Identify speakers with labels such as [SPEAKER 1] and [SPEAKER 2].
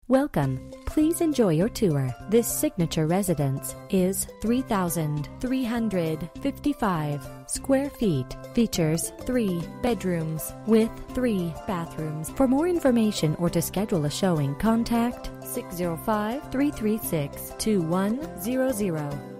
[SPEAKER 1] Welcome. Please enjoy your tour. This signature residence is 3,355 square feet. Features 3 bedrooms with 3 bathrooms. For more information or to schedule a showing, contact 605-336-2100.